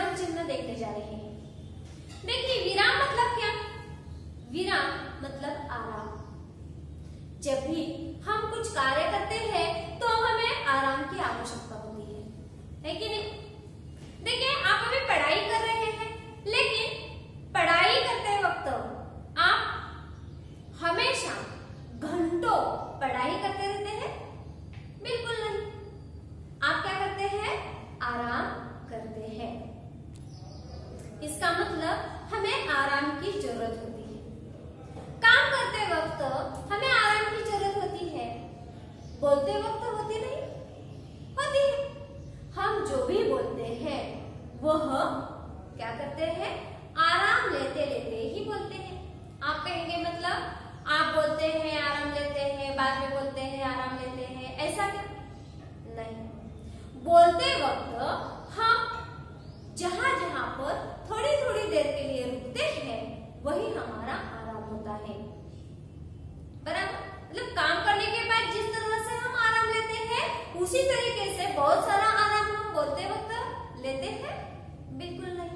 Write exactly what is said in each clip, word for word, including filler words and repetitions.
विराम चिन्ह देखने जा रहे हैं। देखिए विराम मतलब क्या? विराम मतलब आराम। जब भी हम कुछ कार्य करते हैं तो हमें आराम की आवश्यकता होती है, है कि नहीं? देखिए आप अभी पढ़ाई कर रहे हैं, लेकिन पढ़ाई करते वक्त आप हमेशा घंटों पढ़ाई करते रहते हैं? बिल्कुल नहीं। आप क्या करते हैं? आराम करते हैं। इसका मतलब हमें आराम की जरूरत होती है। काम करते वक्त हमें आराम की जरूरत होती है, बोलते वक्त होती नहीं? होती है। हम जो भी बोलते हैं वह क्या करते हैं? आराम लेते लेते ही बोलते हैं। आप कहेंगे मतलब आप बोलते हैं आराम लेते हैं, बाद में बोलते हैं आराम लेते हैं, ऐसा क्या? नहीं। बोलते वक्त हम जहां जहां पर थोड़ी थोड़ी देर के लिए रुकते हैं वही हमारा आराम होता है। बराबर? मतलब काम करने के बाद जिस तरह से हम आराम लेते हैं उसी तरीके से बहुत सारा आराम हम बोलते वक्त लेते हैं? बिल्कुल नहीं।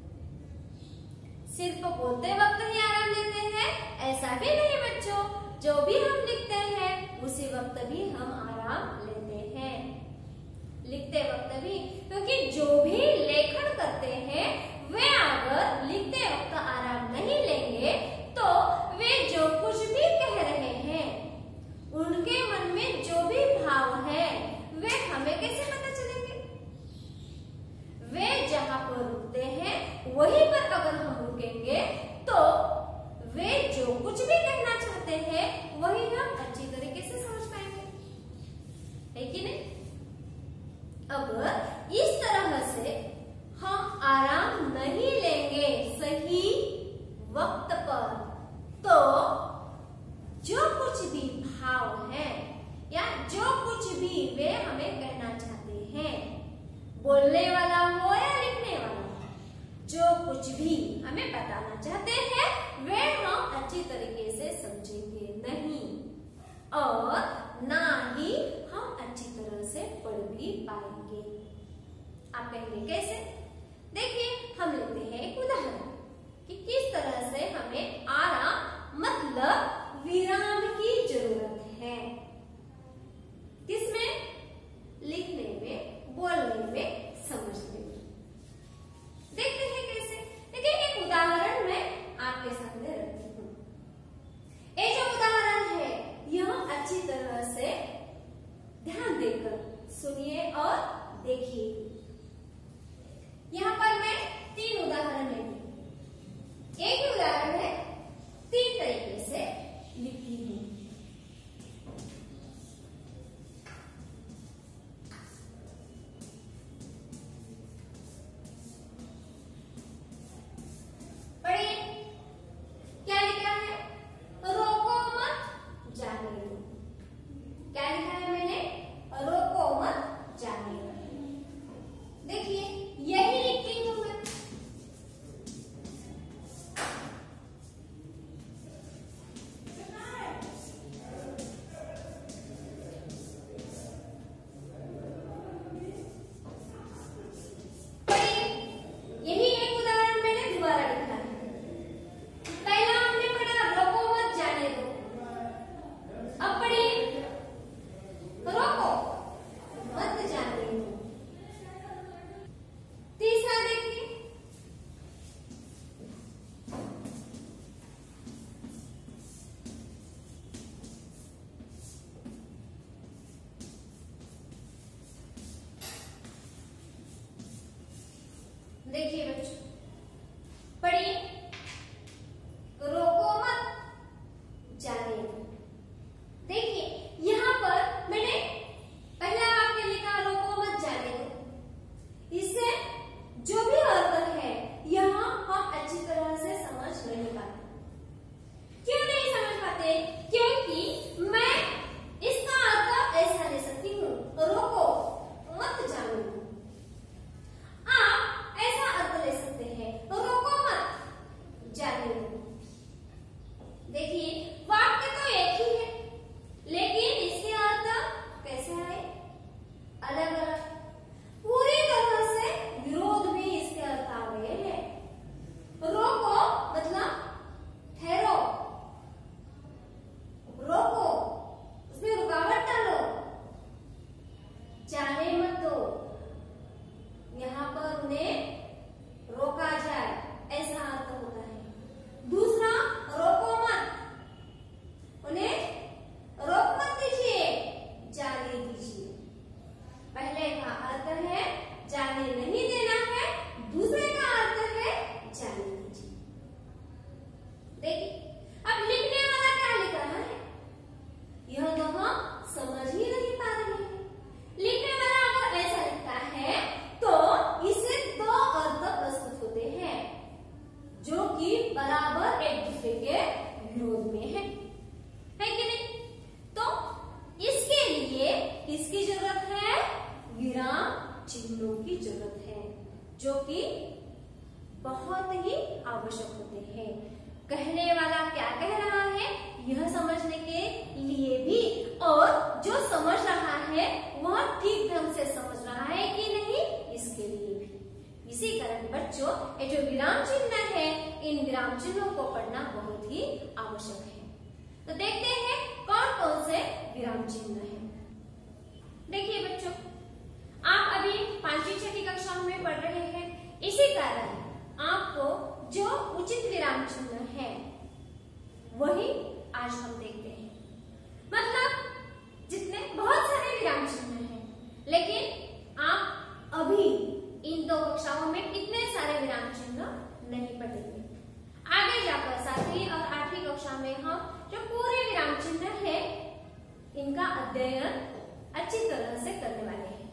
सिर्फ बोलते वक्त ही आराम लेते हैं ऐसा भी नहीं बच्चों। जो भी हम लिखते हैं उसी वक्त भी हम आराम लेते हैं, लिखते वक्त भी। क्योंकि जो भी लेखन करते हैं वे अगर लिखते वक्त आराम नहीं लेंगे तो वे जो कुछ भी कह रहे हैं उनके मन में जो भी भाव है वे हमें कैसे पता चलेंगे? वे जहां पर रुकते हैं वहीं पर अगर हम रुकेंगे तो वे जो कुछ भी कहना चाहते हैं वही हम अच्छी तरीके से समझ पाएंगे, है कि नहीं? अगर इस तरह से हम आराम नहीं लेंगे सही वक्त पर तो जो कुछ भी भाव है या जो कुछ भी वे हमें कहना चाहते हैं, बोलने वाला हो या लिखने वाला, जो कुछ भी हमें बताना चाहते हैं वे हम अच्छी तरीके से समझेंगे नहीं और ना ही हम अच्छी तरह से पढ़ भी पाएंगे। आप कहेंगे कैसे? देखिए हम लेते हैं एक उदाहरण कि किस तरह से हमें आराम मतलब विराम की जरूरत है। किसमें? लिखने में, बोलने में, समझने में। देखते हैं कैसे। देखिए एक उदाहरण मैं आपके सामने रखती हूँ। ये जो उदाहरण है यह अच्छी तरह से ध्यान देकर सुनिए और देखिए। यहाँ पर मैं तीन उदाहरण लेती, एक ही उदाहरण है तीन तरीके से लिखती हूँ। पढ़िए क्या लिखा है? रोको मत जाने दो। क्या लिखा है मैंने? रोको मत जाने दो। किसकी जरूरत है? विराम चिन्हों की जरूरत है, जो कि बहुत ही आवश्यक होते हैं। कहने वाला क्या कह रहा है यह समझने के लिए भी, और जो समझ रहा है वह ठीक ढंग से समझ रहा है कि नहीं, इसके लिए भी। इसी कारण बच्चों, ये जो विराम चिन्ह है, इन विराम चिन्हों को पढ़ना बहुत ही आवश्यक है। तो देखते हैं कौन कौन से विराम चिन्ह है। देखिए बच्चों, आप अभी पांचवी छठी कक्षा में पढ़ रहे हैं, इसी कारण आपको जो उचित विराम चिन्ह है वही आज हम देखते हैं। मतलब जितने बहुत सारे विराम चिन्ह हैं, लेकिन आप अभी इन दो कक्षाओं में इतने सारे विराम चिन्ह नहीं पढ़ेंगे। आगे जाकर सातवीं और आठवीं कक्षा में हम जो पूरे विराम चिन्ह है इनका अध्ययन अच्छी तरह से करने वाले हैं।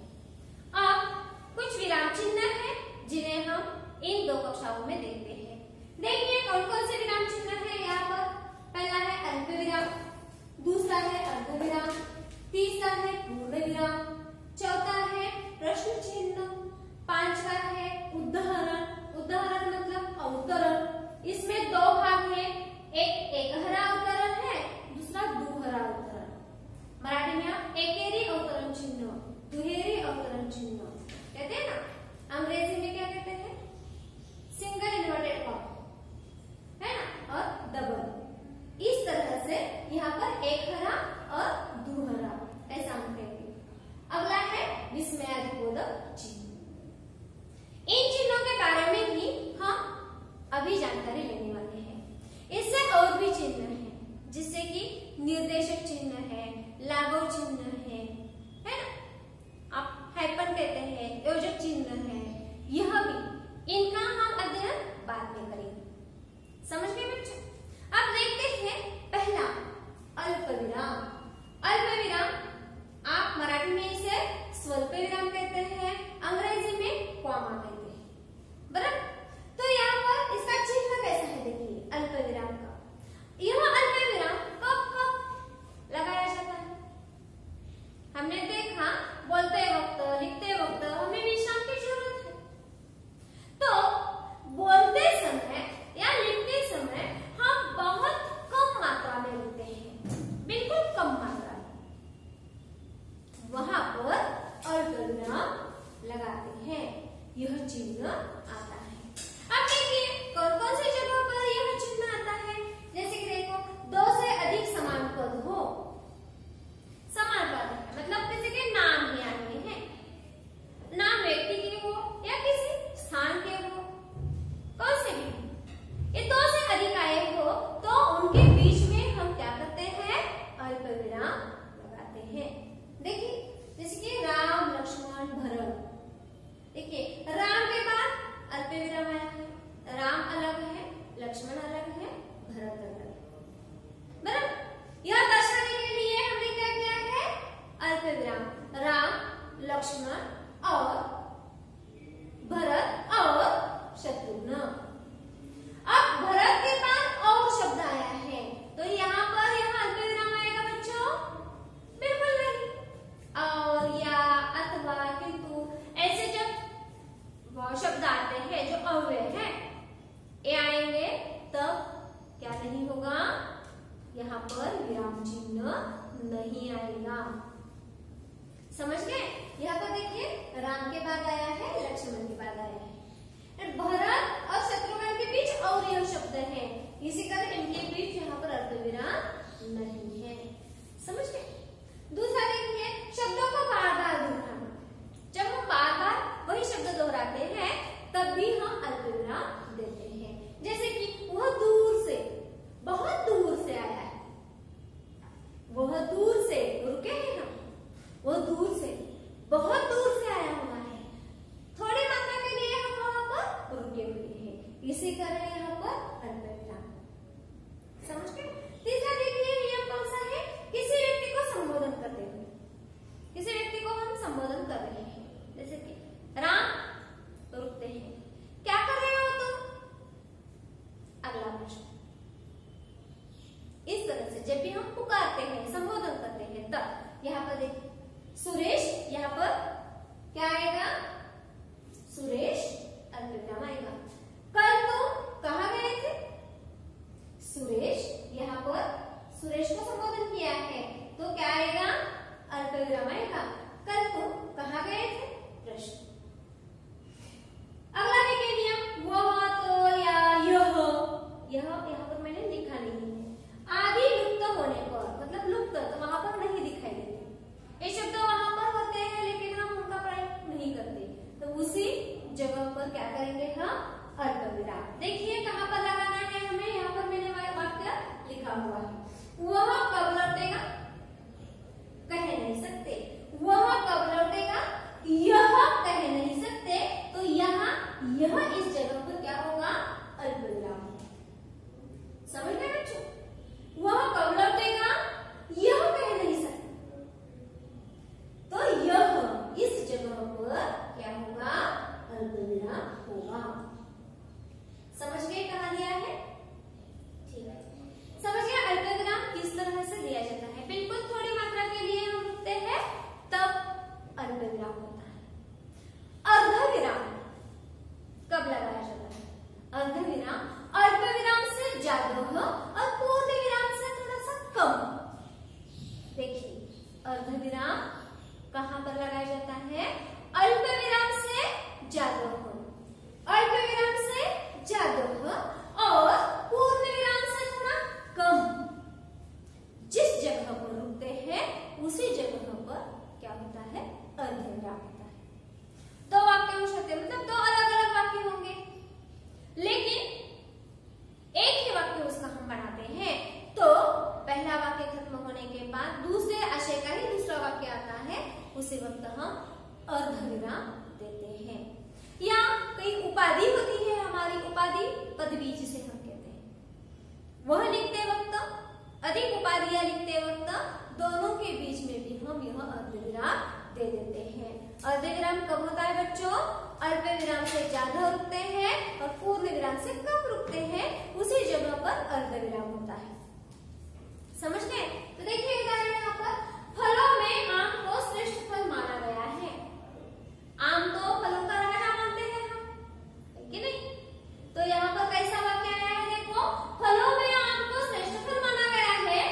अब कुछ विराम चिन्ह है जिन्हें हम इन दो कक्षाओं में देखते हैं। देखिए कौन कौन से विराम चिन्ह है यहाँ पर। पहला है अल्प विराम, दूसरा है अर्ध विराम, तीसरा है पूर्ण विराम, चौथा है प्रश्न चिन्ह, पांचवा है उदाहरण। उदाहरण मतलब अवतरण। इसमें दो भाग है, एक एकहरा अवतरण है, दूसरा दुहरा अवतरण। मराठी में आप एकेरी अवतरण चिन्ह, दुहेरी अवतरण चिन्ह कहते हैं ना। अंग्रेजी में क्या कहते हैं? सिंगल इन्वर्टेड कॉमा, है ना, और डबल। इस तरह से यहाँ पर एकहरा और दुहरा ऐसा हम कहेंगे। अगला है विस्मयादिबोधक चिन्ह। इन चिन्हों के बारे में ही हम अभी जानकारी लेने वाले हैं। इससे और भी चिन्ह हैं, जिससे कि निर्देशक चिन्ह है, लागू चिन्ह है, है ना, आप हाइपन कहते हैं, योजक चिन्ह है, यह भी, इनका हम अध्ययन बाद में करेंगे। समझ गए बच्चों? अब देखते हैं पहला अल्प विराम। अल्प विराम आप मराठी में इसे स्वल्प विराम कहते हैं, अंग्रेजी में कॉमा कहते हैं, बराबर। तो यहाँ पर इसका चिन्ह कैसा है, देखिए अल्प विराम का। यह अल्प विराम कब कब लगाया जाता है? हमने देखा बोलते वक्त, लिखते वक्त हमें विश्राम की जरूरत है। तो बोलते समय या लिखते समय हम बहुत कम मात्रा में लिखते हैं, बिल्कुल कम मात्रा में, वहां पर अल्प विराम लगाते हैं, यह चिन्ह आता है। अब देखिए कौन कौन सी जगहों पर यह चिन्ह आता है। जैसे कि देखो, दो से अधिक समान पद हो, समान पद है मतलब किसी के नाम ही आने हैं, नाम व्यक्ति के हो या किसी स्थान के हो, कौन से भी, ये दो से अधिक आए हो तो उनके बीच में हम क्या करते हैं? अल्प विराम लगाते हैं। देखिए जैसे कि राम, लक्ष्मण, भरत। देखिए राम के बाद अल्प विराम आया है, राम अलग है, लक्ष्मण अलग है, भरत अलग है, बराबर। यह दर्शाने के लिए हमने क्या किया है? अल्प विराम, राम, लक्ष्मण और भरत और शत्रुघ्न। अब भरत के बाद और शब्द आया है, तो यहाँ पर यहाँ अल्प विराम आएगा बच्चों? बिल्कुल नहीं। और, या, अथवा, किंतु ऐसे जब शब्द आते हैं जो अव्यय है, ये आएंगे, तब क्या नहीं होगा? यहाँ पर विराम चिन्ह नहीं आएगा। समझ गए? यहाँ पर देखिए राम के बाद आया है, लक्ष्मण के बाद आया है, भरत और शत्रुघ्न के बीच और यह शब्द है, इसी कारण इनके बीच यहाँ पर अल्पविराम नहीं है। समझ गए? दूसरा देखिए शब्दों को बार बार दोहराना। जब हम बार बार वही शब्द दोहराते हैं तब भी हम अल्पविराम देते हैं। जैसे कि वह दूर से, बहुत दूर से आया है, वह दूर से, रुके हैं हम, वह दूर से, बहुत दूर से आया हुआ है, थोड़ी मात्रा के लिए हम वहां पर रुके हुए हैं, इसी कारण यहाँ पर अल्पविराम। समझ गए? तीसरा देखिए नियम कौन सा है? किसी व्यक्ति को संबोधन करते हुए, किसी व्यक्ति को हम संबोधन कर रहे हैं, जैसे कि राम, तो रुकते हैं, क्या कर रहे हो तुम? अगला प्रश्न। इस तरह से जब भी हम पुकारते हैं, संबोधन करते हैं, तब यहाँ पर देखिए विराम आएगा। कल तुम कहाँ गए थे? प्रश्न। अगला देखिए नियम, वह, तो, या, यह। यह यहाँ पर मैंने लिखा नहीं है। आदि लुप्त होने पर, मतलब लुप्त तो वहां पर नहीं दिखाई देते, ये शब्द वहां पर होते हैं लेकिन हम उनका प्रयोग नहीं करते, तो उसी जगह पर क्या करेंगे हम? अल्पविराम। देखिए कहाँ पर लगाना है हमें, यहाँ पर मैंने वाक्य लिखा हुआ है। वह कब लौटेगा? कह नहीं सकते। वह कब लौटेगा? यह कह नहीं सकते, तो यहाँ यह इस जगह पर क्या होगा? अल्पविराम। समझ गए बच्चों? वह कब लौटेगा? यह कह नहीं सकते, तो यह इस जगह पर क्या होगा? अल्पविराम होगा। समझ गए कहाँ दिया है? ठीक है, समझ गए अल्पविराम किस तरह से दिया जाता है। बिल्कुल थोड़ी मात्रा के लिए हम रुकते हैं तब अल्पविराम होता है। अर्धविराम कब लगाया जाता है? अर्धविराम अल्पविराम से ज्यादा और पूर्ण विराम से थोड़ा सा कम। देखिए अर्धविराम कहाँ पर लगाया जाता है? अल्पविराम से ज्यादा, अल्पविराम से ज्यादा और पूर्ण विराम से थोड़ा कम। जिस जगह पर रुकते हैं उसी जगह पर क्या होता है? अर्धविराम होता है। दो वाक्य हो सकते हैं, मतलब दो अलग अलग वाक्य होंगे, लेकिन एक ही वाक्य उसका हम बनाते हैं, तो पहला वाक्य खत्म होने के बाद दूसरे आशय का ही दूसरा वाक्य आता है, उसी वक्त हम अर्धविराम देते हैं। या कई उपाधि होती है हमारी, उपाधि पदवी जिसे हम कहते हैं, वह लिखते वक्त, अधिक उपाधियां लिखते वक्त दोनों के बीच में भी हम यह अर्धविराम दे देते हैं। अर्धविराम कब होता है बच्चों? अल्पविराम से ज्यादा रुकते हैं और पूर्ण विराम से कम रुकते हैं, उसी जगह पर अर्धविराम होता है। समझ गए? तो देखिए उदाहरण यहाँ पर, फलों में आम को श्रेष्ठ फल माना गया है। आम तो फलों का राजा मानते हैं हम, है कि नहीं? तो यहाँ पर कैसा वाक्य आया है? देखो, फलों में आम को श्रेष्ठ फल माना गया है,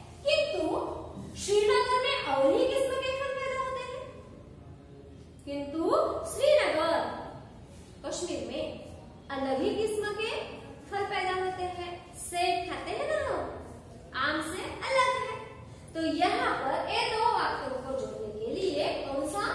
किंतु श्रीनगर में और ही किस्म के फल पैदा होते हैं। किंतु श्रीनगर, कश्मीर में अलग ही किस्म के फल पैदा होते हैं। सेब खाते हैं ना हम, आम से अलग है। तो यहाँ पर ये दो वाक्यों को जोड़ने के लिए कौन सा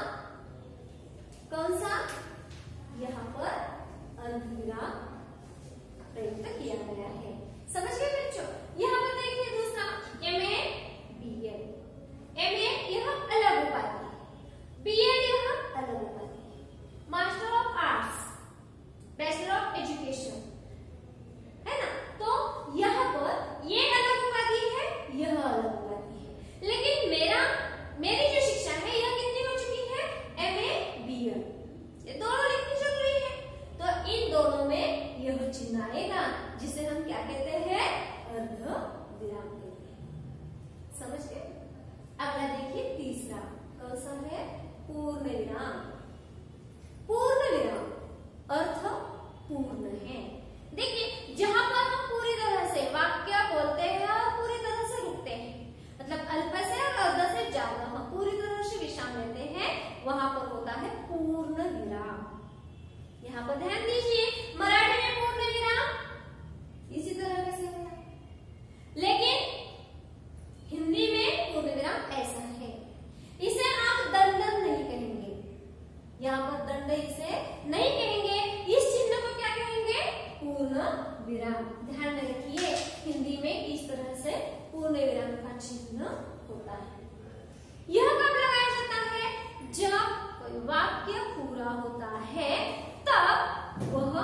कौन सा यहाँ पर अर्धविराम प्रयुक्त किया गया है। समझ गए बच्चों? यहाँ पर देखिए दूसरा, M A B Ed. M A यह अलग उपाधि है, बी एड यह अलग उपाधि है। Master of arts, bachelor of education, है ना? तो यहाँ पर ये अलग उपाधि है, यह अलग उपाधि है, लेकिन मेरा मेरी जो शिक्षा है यह कितनी हो चुकी है? M A B Ed. ये दोनों लिखनी जरूरी है, तो इन दोनों में यह चिन्ह आएगा, जिसे हम क्या कहते हैं? अर्धविराम कहते हैं। समझ गए? अगला देखिए तीसरा, कौन सा है? पूर्ण विराम। पूर्ण विराम अर्थ पूर्ण है। देखिए जहां पर हम पूरी तरह से वाक्य बोलते हैं और पूरी तरह से रुकते हैं, मतलब अल्प से और अर्ध से ज्यादा हम पूरी तरह से विश्राम लेते हैं, वहां पर होता है पूर्ण विराम। यहाँ पर ध्यान दीजिए, मराठी में पूर्ण विराम इसी तरह से होता है, लेकिन हिंदी में पूर्ण विराम ऐसा है। इसे आप दंड नहीं कहेंगे, यहाँ पर दंड इसे नहीं कहेंगे, इस चिन्ह को क्या कहेंगे? पूर्ण विराम। ध्यान में रखिए, हिंदी में इस तरह से पूर्ण विराम का चिन्ह होता है। यह कब लगाया जाता है? जब कोई वाक्य पूरा होता है तब वह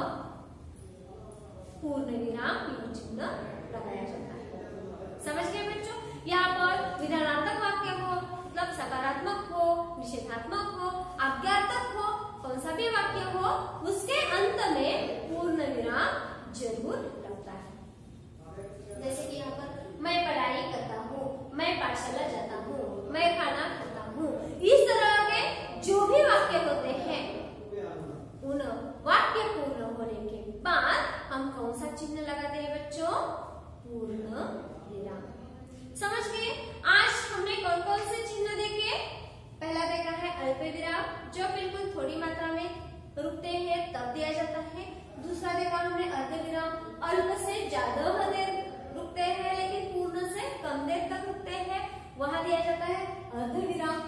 पूर्ण विराम यह चिन्ह लगाया जाता है। समझ गए बच्चों? यहाँ पर विधानात्मक वाक्य हो, मतलब सकारात्मक हो, निषेधात्मक हो, आज्ञार्थक हो, कौन सा भी वाक्य हो, उसके अंत में पूर्ण विराम जरूर लगता है। जैसे कि यहाँ पर मैं पढ़ाई करता हूँ, मैं पाठशाला जाता हूँ, मैं खाना खाता हूँ, इस तरह के जो भी वाक्य होते हैं, उन वाक्य पूर्ण होने के बाद हम कौन सा चिन्ह लगाते हैं बच्चों? पूर्ण विराम। समझ गए? आज हमने कौन कौन से चिन्ह देखे? ज्यादा देर रुकते हैं लेकिन पूर्ण से कम देर तक रुकते हैं, वहां दिया जाता है अर्ध विराम।